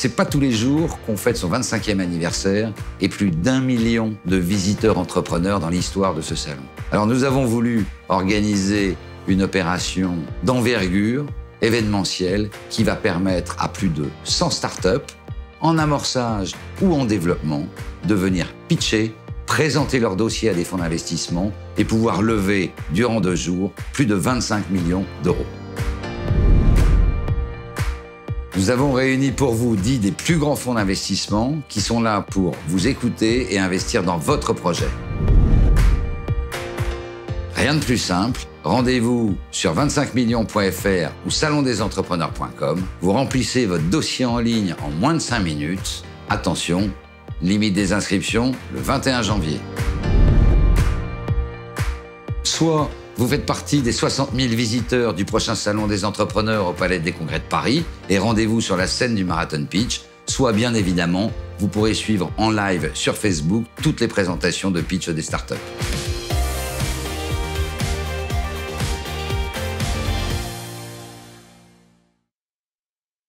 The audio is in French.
C'est pas tous les jours qu'on fête son 25e anniversaire et plus d'1 million de visiteurs entrepreneurs dans l'histoire de ce salon. Alors nous avons voulu organiser une opération d'envergure événementielle qui va permettre à plus de 100 startups, en amorçage ou en développement, de venir pitcher, présenter leur dossier à des fonds d'investissement et pouvoir lever, durant 2 jours, plus de 25 millions d'euros. Nous avons réuni pour vous 10 des plus grands fonds d'investissement qui sont là pour vous écouter et investir dans votre projet. Rien de plus simple, rendez-vous sur 25millions.fr ou salondesentrepreneurs.com. Vous remplissez votre dossier en ligne en moins de 5 minutes. Attention, limite des inscriptions le 21 janvier. Soit vous faites partie des 60 000 visiteurs du prochain Salon des entrepreneurs au Palais des Congrès de Paris et rendez-vous sur la scène du Marathon Pitch, soit bien évidemment, vous pourrez suivre en live sur Facebook toutes les présentations de pitch des startups.